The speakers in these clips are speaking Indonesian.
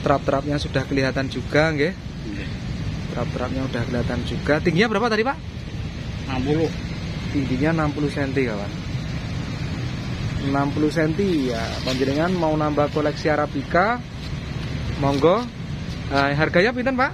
Trap-trapnya sudah kelihatan juga, nggih. Trap-trapnya udah kelihatan juga. Tingginya berapa tadi, Pak? 60. Tingginya 60 cm, kawan. 60 cm ya. Panjenengan mau nambah koleksi Arabica, monggo. Harganya pinten, Pak?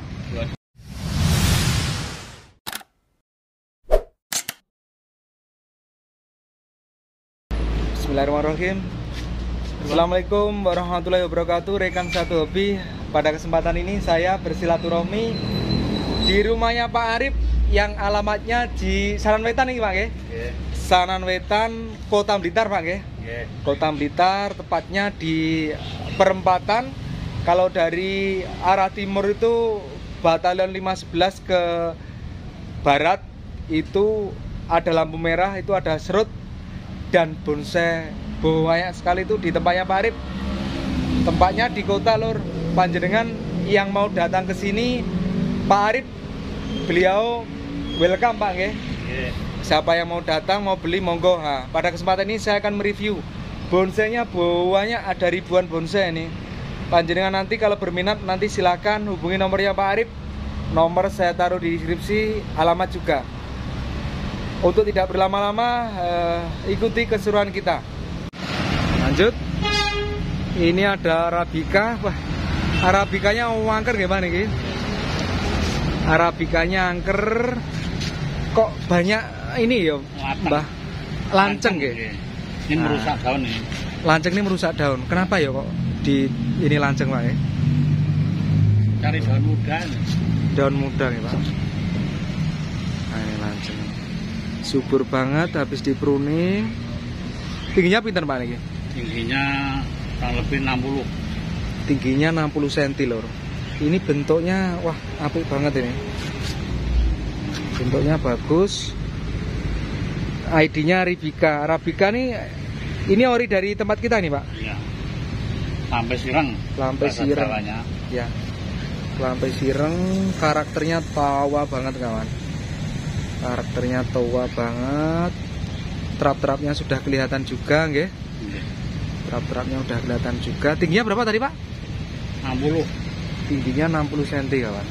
Bismillahirrahmanirrahim. Assalamualaikum warahmatullahi wabarakatuh. Rekan satu hobi, pada kesempatan ini saya bersilaturahmi di rumahnya Pak Arif yang alamatnya di Sanan Wetan nih, Pak, nggih. Sanan Wetan, Kota Blitar, Pak, nggih. Kota Blitar, tepatnya di perempatan. Kalau dari arah timur itu Batalion 511 ke barat itu ada lampu merah, itu ada serut dan bonsai banyak sekali itu di tempatnya Pak Arif. Tempatnya di kota, Lur. Panjenengan yang mau datang ke sini, Pak Arif, beliau welcome, Pak, nggih. Siapa yang mau datang, mau beli, monggo. Nah, pada kesempatan ini saya akan mereview bonsainya. Banyak, ada ribuan bonsai ini. Panjenengan nanti kalau berminat nanti silakan hubungi nomornya Pak Arif. Nomor saya taruh di deskripsi, alamat juga. Untuk tidak berlama-lama, ikuti keseruan kita. Lanjut. Ini ada Arabica. Wah, Arabicanya angker gimana nih? Arabicanya angker. Kok banyak ini ya, Mbah? Lanceng nggih. Ini merusak daun ini. Lanceng ini merusak daun. Kenapa ya kok di ini lanceng, Pak, ya? Cari daun muda. Daun muda nih, Pak. Nah, ini lanceng. Subur banget habis dipruning. Tingginya pinten, Pak, niki? Tingginya kurang lebih 60. Tingginya 60 cm, Lur. Ini bentuknya wah, apik banget ini. Bentuknya bagus. ID-nya Arabica. Arabica nih ini ori dari tempat kita nih, Pak. Iya. Lampe Sireng. Lampe Sireng. Ya. Lampe Sireng, karakternya tua banget, kawan. Karakternya tua banget. Trap-trapnya sudah kelihatan juga, nggih. Trap-trapnya udah kelihatan juga. Tingginya berapa tadi, Pak? 60. Tingginya 60 cm, kawan.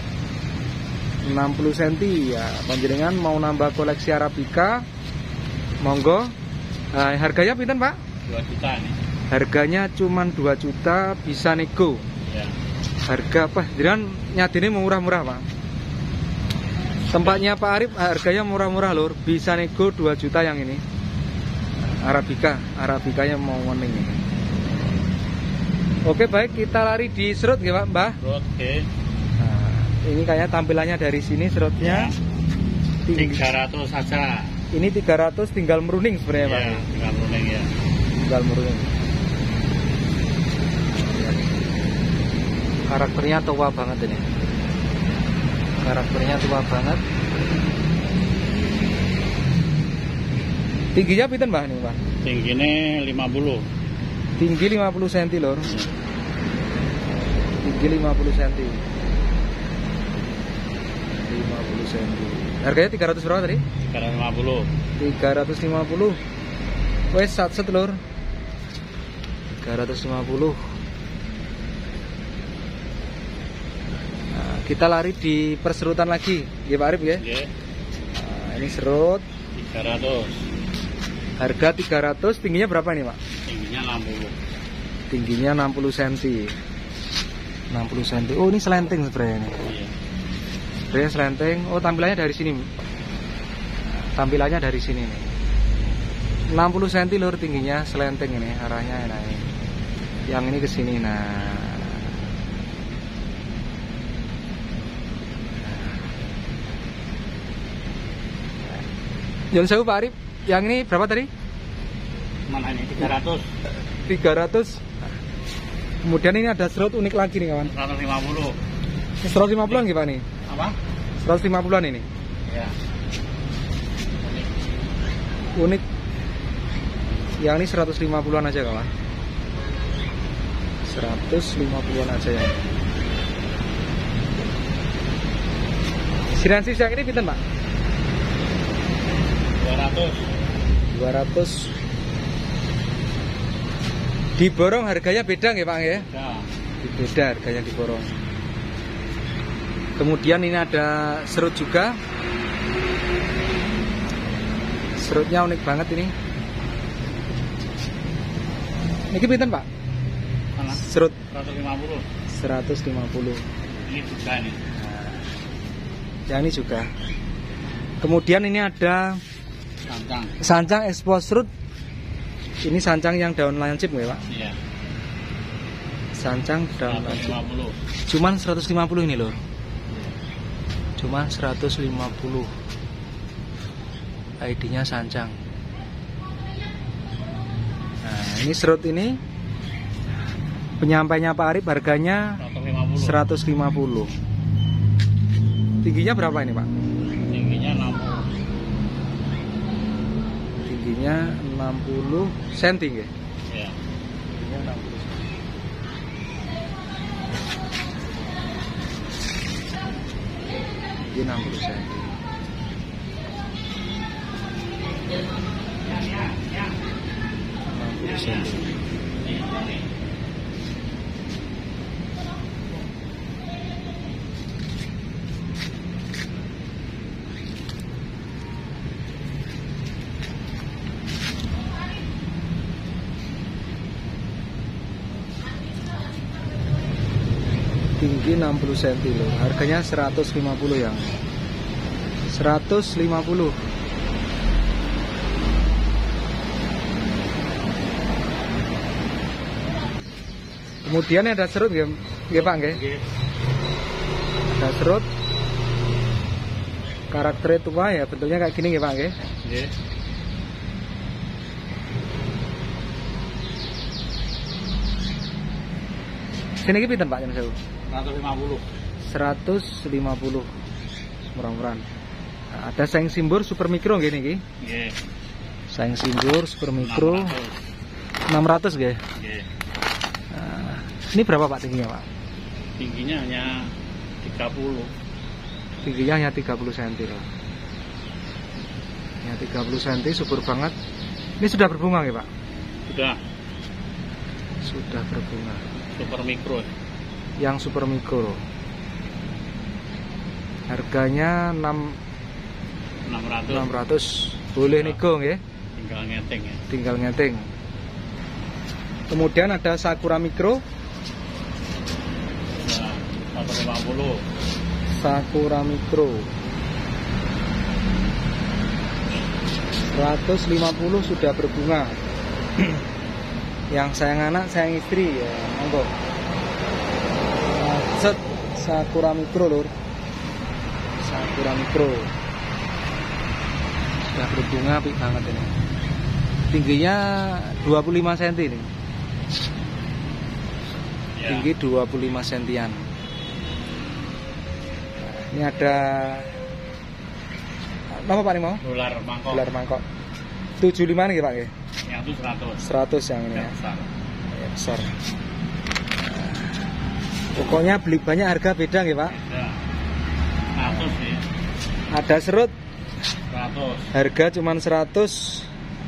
60 cm ya. Panjenengan mau nambah koleksi Arabica, monggo. Harganya pinten, Pak? 2 juta nih. Harganya cuma 2 juta, bisa nego. Ya. Harga apa? Jangan nyadine murah-murah, Pak. Tempatnya Pak Arif harganya murah-murah, Lur. Bisa nego 2 juta yang ini. Arabica, Arabicanya mau warning ini. Oke, baik, kita lari di serut ya, Pak, Mbah. Oke. Nah, ini kayaknya tampilannya dari sini serutnya. 300 saja. Ini 300 tinggal meruning sebenarnya, Pak. Ya, tinggal meruning ya. Tinggal meruning. Karakternya tua banget ini. Karakternya tua banget. Tingginya pinten, Mbah, nih, Pak? Tingginya 50. Tinggi 50 cm, Lur. Tinggi 50 cm. 50 cm. Harganya 300 berapa tadi? 350. 350. Wes set Lur. 350. Nah, kita lari di perserutan lagi, ya Pak Arif ya. Nah, ini serut 300. Harga 300, tingginya berapa nih, Pak? Tingginya 60. Tingginya 60 cm. 60 cm. Oh, ini selenting sebenarnya ini. Iya. Sebenarnya selenting. Oh, tampilannya dari sini. Tampilannya dari sini nih. 60 cm, Lur, tingginya, selenting ini. Arahnya enak ini. Yang ini ke sini. Nah. Jangan sewu, Pak Arif. Yang ini berapa tadi? Mana ini? 300. 300. Kemudian ini ada serut unik lagi nih, kawan. 150. 150-an gitu, Pak, nih. Apa? 150-an ini. Ya. Unik. Yang ini 150-an aja, kawan. 150-an aja ya. Siransis yang ini pinten, Pak? 200. Diborong harganya beda nggih, Pak, ya? beda harganya di Porong. Kemudian ini ada serut juga. Serutnya unik banget ini. Ini pinten Pak? Mana? Serut 150. 150. Ini juga nih. Yang ini juga. Kemudian ini ada Sancang. sancang expose serut. Ini sancang yang daun lancip nggak Pak? Iya. Sancang daun lancip. 150. Cuman 150 ini loh. Cuma 150. ID-nya sancang. Nah, ini serut ini penyampainya Pak Arif harganya 150. Tingginya berapa ini Pak? Tingginya 60. Tingginya 60 cm nggih. Iya. Tingginya 60 cm. Tinggi 60 cm. Tinggi 60 cm loh. Harganya 150 yang 150. Kemudian ada serut nggih Pak nggih. Ada serut. Karakternya tua ya, bentuknya kayak gini nggih Pak nggih. Nggih. Sini iki pinten Pak yen sewu? 150. 150. Murah-murahan. Nah, ada saing simbur super mikro nggih niki. Nggih. Saing simbur super mikro 600 nggih. Nggih. Nah, ini berapa Pak tingginya Pak? Tingginya hanya 30. Tingginya hanya 30 cm loh. Ya 30 cm subur banget. Ini sudah berbunga nggih Pak? Sudah. Sudah berbunga. Super mikro. Yang super mikro. Harganya 600. Boleh nego nggih? Tinggal ngeteng ya. Tinggal ngeteng. Kemudian ada sakura mikro. Nah, 150. Sakura mikro 150 sudah berbunga. Yang sayang anak, sayang istri ya, monggo. Set sakura mikro lur. Sakura mikro sudah berbunga apik banget ini. Tingginya 25 cm ini. Ya. Tinggi 25 cm-an. Ini ada apa Pak ini mau? Dolar mangkok. Dolar mangkok 75 nih Pak ya? Yang itu 100 100. yang ini ya. Yang besar. Ya, besar. Pokoknya beli banyak harga beda nggih Pak? Beda. 100 sih. Ada serut 100. harga cuman 100.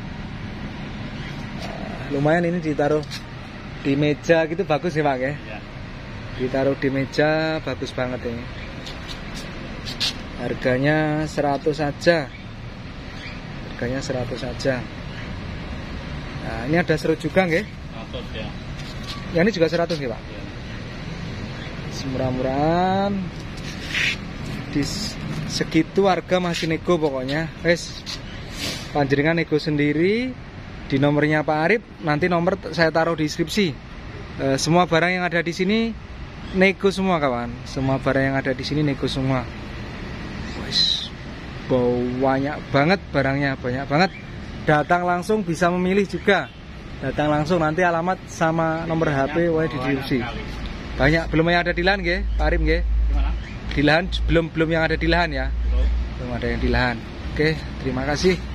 Lumayan ini ditaruh di meja gitu bagus ya Pak ya? Ya. Ditaruh di meja bagus banget ini. Harganya 100 saja. Harganya 100 saja. Nah, ini ada serut juga nggih? 100 ya. Yang ini juga 100 nggih Pak? Ya. Semurah-murahan. Di segitu harga masih nego pokoknya. Wes. Panjenengan nego sendiri di nomornya Pak Arif. Nanti nomor saya taruh di deskripsi. Semua barang yang ada di sini nego semua kawan. Semua barang yang ada di sini nego semua. Wes. Banyak banget barangnya, banyak banget. Datang langsung bisa memilih juga. Datang langsung, nanti alamat sama nomor HP wae di deskripsi. Banyak, belum yang ada di lahan nggih, Pak Arif nggih. Gimana? Di lahan belum yang ada di lahan ya. Belum. Belum ada yang di lahan. Oke, terima kasih.